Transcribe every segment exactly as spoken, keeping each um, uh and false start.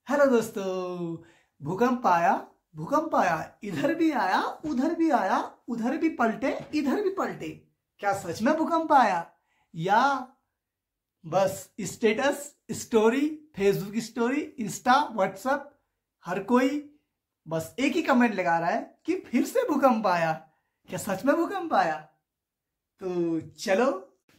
Hello दोस्तों, भूकंप आया भूकंप आया इधर भी आया उधर भी आया, उधर भी पलटे इधर भी पलटे। क्या सच में भूकंप आया या बस status story, Facebook story, Insta, WhatsApp हर कोई बस एक ही कमेंट लगा रहा है कि फिर से भूकंप आया। क्या सच में भूकंप आया? तो चलो।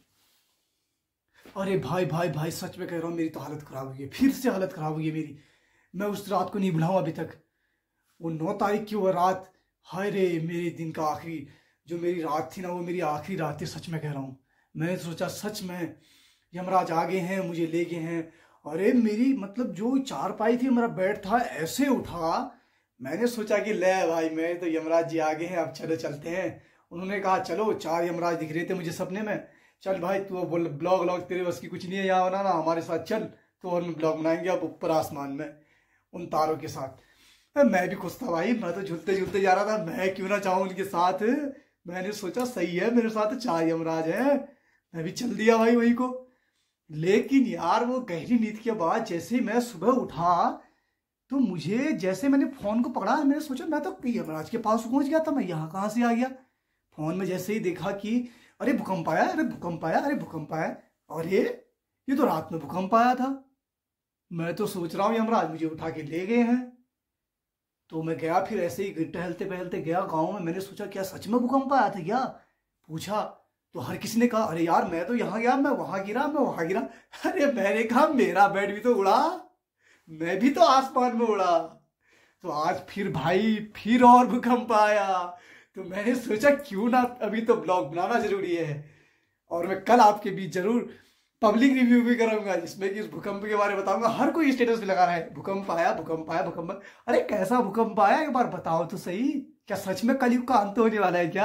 अरे भाई भाई भाई सच में कह रहा हूं, मेरी तो हालत खराब हुई है, फिर से हालत खराब हुई है मेरी। मैं उस रात को नहीं भुलाऊं अभी तक। वो नौ तारीख की वो रात, हाय रे, मेरे दिन का आखिरी जो मेरी रात थी ना, वो मेरी आखिरी रात थी। सच में कह रहा हूँ, मैंने सोचा सच में यमराज आ गए हैं, मुझे ले गए हैं। अरे मेरी मतलब जो चारपाई थी, मेरा बेड था, ऐसे उठा, मैंने सोचा कि ले भाई, मैं तो यमराज जी आ गए हैं, अब चलो चलते हैं। उन्होंने कहा चलो, चार यमराज दिख रहे थे मुझे सपने में। चल भाई तू बोल, ब्लॉग व्लॉग तेरे बस की कुछ नहीं है यहाँ बनाना, हमारे साथ चल, तो और ब्लॉग बनाएंगे अब ऊपर आसमान में उन तारों के साथ। मैं भी खुश था भाई, मैं तो झूलते झूलते जा रहा था, मैं क्यों ना चाहूँ उनके साथ। मैंने सोचा सही है, मेरे साथ चार यमराज है, मैं भी चल दिया भाई वही को। लेकिन यार वो गहरी नींद के बाद जैसे मैं सुबह उठा तो मुझे, जैसे मैंने फोन को पकड़ा, मैंने सोचा मैं तो यमराज के पास पहुंच गया था, मैं यहाँ कहाँ से आ गया। फोन में जैसे ही देखा कि अरे भूकंप आया, अरे भूकंप आया, अरे भूकंप आया, अरे ये तो रात में भूकंप आया था। मैं तो सोच रहा हूँ यमराज मुझे उठा के ले गए हैं। तो मैं गया, फिर ऐसे ही टहलते टहलते गया गांव में। मैंने सोचा क्या सच में भूकंप आया था क्या, पूछा तो हर किसी ने कहा अरे यार मैं तो यहाँ गया, मैं वहां गिरा, मैं वहां गिरा। अरे मैंने कहा मेरा बेड भी तो उड़ा, मैं भी तो आसमान में उड़ा। तो आज फिर भाई फिर और भूकंप आया। तो मैंने सोचा क्यों ना, अभी तो ब्लॉग बनाना जरूरी है, और मैं कल आपके बीच जरूर पब्लिक रिव्यू भी करूंगा, जिसमें कि इस भूकंप के बारे में बताऊंगा। हर कोई स्टेटस भी लगा रहा है भूकंप आया भूकंप आया भूकंप। अरे कैसा भूकंप आया, एक बार बताओ तो सही। क्या सच में कलयुग का अंत होने वाला है क्या?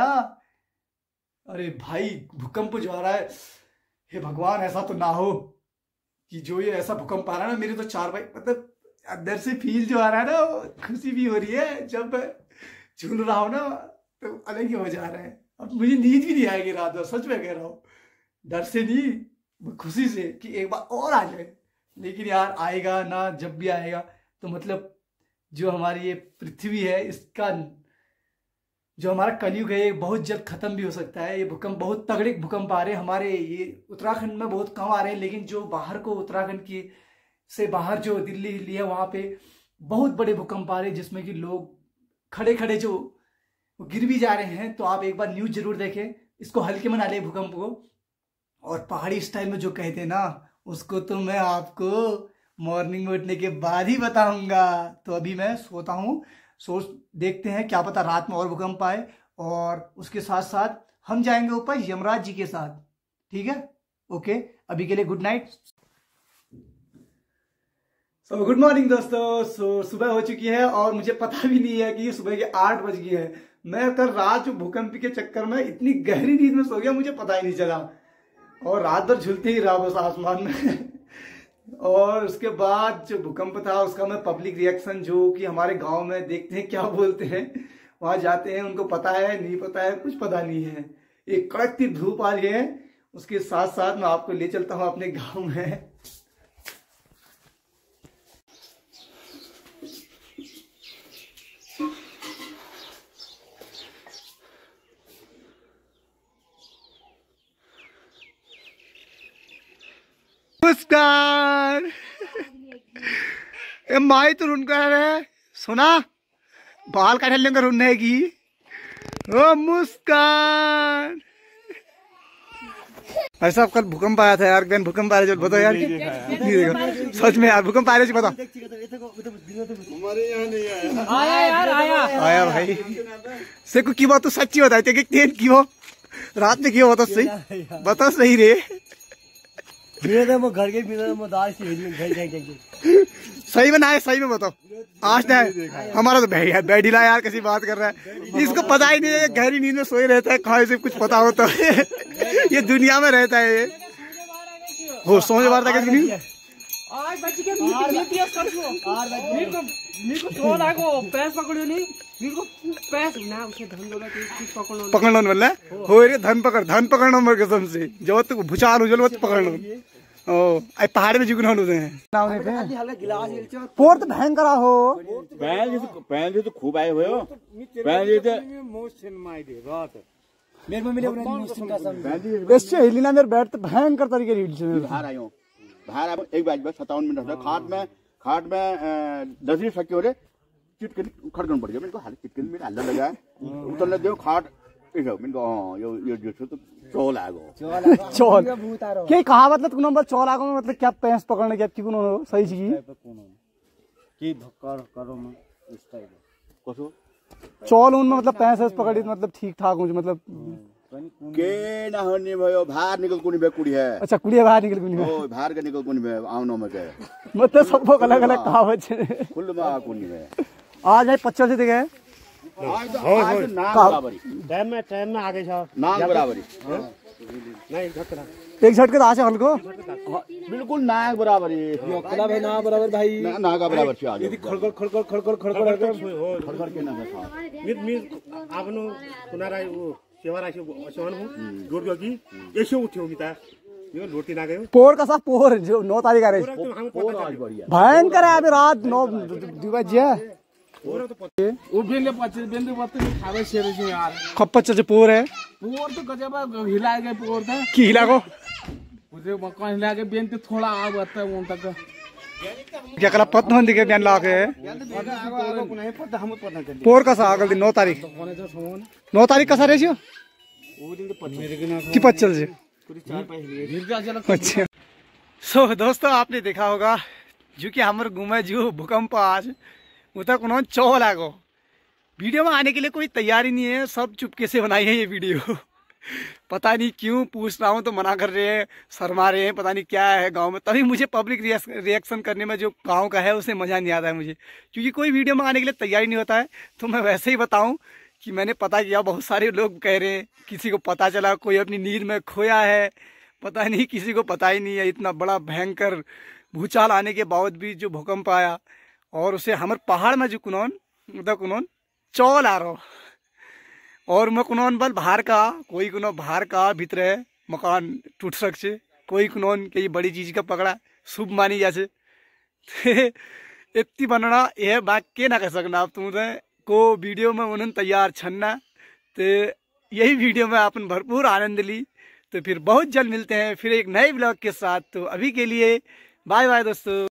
अरे भाई भूकंप जो आ रहा है, हे भगवान ऐसा तो ना हो कि जो ये ऐसा भूकंप आ रहा है ना, मेरे तो चार भाई मतलब अंदर से फील जो आ रहा है ना, खुशी भी हो रही है। जब झूल रहा हूं ना तो अलग ही हो जा रहा है। अब मुझे नींद भी नहीं आएगी रात में, सच में कह रहा हूँ, डर से नहीं, खुशी से कि एक बार और आ जाए। लेकिन यार आएगा ना, जब भी आएगा तो मतलब जो हमारी ये पृथ्वी है, इसका जो हमारा कलयुग है, ये बहुत जल्द खत्म भी हो सकता है। ये भूकंप बहुत तगड़े भूकंप आ रहे हैं हमारे ये उत्तराखंड में, बहुत कम आ रहे हैं, लेकिन जो बाहर को उत्तराखंड की से बाहर जो दिल्ली दिल्ली है, वहां पे बहुत बड़े भूकंप आ रहे हैं, जिसमें कि लोग खड़े खड़े जो गिर भी जा रहे हैं। तो आप एक बार न्यूज जरूर देखें, इसको हल्के में ना ले भूकंप को। और पहाड़ी स्टाइल में जो कहते हैं ना, उसको तो मैं आपको मॉर्निंग में उठने के बाद ही बताऊंगा। तो अभी मैं सोता हूँ, सोच देखते हैं, क्या पता रात में और भूकंप आए, और उसके साथ साथ हम जाएंगे ऊपर यमराज जी के साथ। ठीक है, ओके, अभी के लिए good night. So good morning दोस्तों। सो so, सुबह हो चुकी है और मुझे पता भी नहीं है कि सुबह के आठ बज गए हैं। मैं कल रात भूकंप के चक्कर में इतनी गहरी नींद में सो गया, मुझे पता ही नहीं चला, और रात भर झूलते ही रहा बस आसमान में। और उसके बाद जो भूकंप था उसका मैं पब्लिक रिएक्शन, जो कि हमारे गांव में देखते हैं क्या बोलते हैं, वहां जाते हैं, उनको पता है नहीं पता है, कुछ पता नहीं है। एक कड़कती धूप आ रही है, उसके साथ साथ मैं आपको ले चलता हूं अपने गाँव में। नमस्कार। ए माई तो रुन कर रहे सुना, बाल काट लेंगे रुनने की। ओ मुस्कान, ऐसा कल भूकंप आया था यार, गन भूकंप आ रहा है, बताओ यार। नहीं देखा सच में यार, भूकंप आ रहा है, बताओ। हमारे यहाँ नहीं आया। आया यार, आया आया भाई। से को की बात तो सच्ची बताई थे कि तेल की हो रात में क्यों, बताओ सही, बताओ सही रे। वो घर के दाल सही में ना है, सही में बताओ। आज ना हमारा तो भैया बैठिला यार, कैसी बात कर रहा है, इसको पता ही नहीं है, गहरी नींद में सोए रहता है, कहाँ से कुछ पता होता है। ये दुनिया में रहता है, ये हो सोच बार तक नहीं। आज बच्चे के पकड़ना बोल हो रे, धन पकड़, धन पकड़ना मेरे कसम से, जो तू भूचाल हो जल पकड़ना। ओ आई पहाड़ में जुगन होते हैं नावने पे पोर तो भयंकर हो पहले तो पहले तो खूब आए हुए हो पहले तो मेरे में मिले मुस्लिम का सब इससे हिलना मेरे बैठ तो भयंकर तरीके से हिल से बाहर आयो बाहर आयो एक बाज बस सत्तावन मिनट हो खाट में खाट में दस ही सके हो रे चिटकन खड़गन पड़ गया मेरे को हाल चिटकन में हल्ला लगा उतरने दो खाट इधर मेरे को यो यो जो तो चोल आ गो चोल क्या कहा मतलब तू नंबर चोल आ गो मतलब क्या पैंस पकड़ने क्या क्यों हो सही चीज की धक्का करो मैं इस टाइप कसो चौल उनमें मतलब पैंस पकड़ी मतलब ठीक ठाक हूँ मतलब के ना होने भयो बाहर निकल कोनी बे कुड़ी है अच्छा कुड़ी बाहर निकल कोनी ओ बाहर के निकल कोनी बे आवनो में के मतलब सबको अलग अलग कहावत है फुल में कोनी बे आज है पच्चीस से देखे आज तो आज तो नाम बराबरी टाइम में टाइम में आगे जाओ नाम बराबरी नहीं झटका एक झटके आज हल्को बिल्कुल नाक बराबरी कला भाई ना बराबर भाई ना का बराबर छ आज खड़खड़ खड़खड़ खड़खड़ खड़खड़ खड़खड़ के ना था मित मित आपनो कुनारा वो सेवा राशि असन हूं जोड़ दो की ऐसे उठ्यो मिता यो लोटी ना गयो पोर का सा पोर जो नौ तारीख आ रही पोर आज बढ़िया भयंकर है अभी रात नौ बजे वो बेले पच्चीस बेले पच्चीस खावे शेर से यार खप्पच से पोर है पोर तो गजब हिला के पोर था की हिला को मुझे मकान हिला के बेन तो थोड़ा आग आता है उन तक क्या कला पत्न दिखे बयान ला के पोर का सा अगल दिन नौ तारीख नौ तारीख का सा रेशियो की पच्चीस से अच्छा सो दोस्तों आपने देखा होगा जो कि हमारे घूमे जो भूकंप आज उधर उन्होंने चौल आगो वीडियो में आने के लिए कोई तैयारी नहीं है सब चुपके से बनाई है ये वीडियो पता नहीं क्यों पूछ रहा हूँ तो मना कर रहे हैं शर्मा रहे हैं पता नहीं क्या है गांव में तभी मुझे पब्लिक रिएक्शन करने में जो गांव का है उसे मज़ा नहीं आता है मुझे क्योंकि कोई वीडियो में आने के लिए तैयारी नहीं होता है तो मैं वैसे ही बताऊँ कि मैंने पता किया बहुत सारे लोग कह रहे हैं किसी को पता चला कोई अपनी नींद में खोया है पता नहीं किसी को पता ही नहीं है इतना बड़ा भयंकर भूचाल आने के बाद भी जो भूकंप आया और उसे हमारे पहाड़ में जो कुनौन उधर कुनौन चौल आ रहा और मैं कुनौन बल बाहर का कोई कुनो बाहर का भीतर मकान टूट सकছে कोई कुनौन कई बड़ी चीज का पकड़ा शुभ मानी जासे इतनी बनना यह बात के ना कह सकना आप तुम को वीडियो में उन्होंने तैयार छन्ना तो यही वीडियो में अपन भरपूर आनंद ली तो फिर बहुत जल्द मिलते हैं फिर एक नए ब्लॉग के साथ तो अभी के लिए बाय बाय दोस्तों।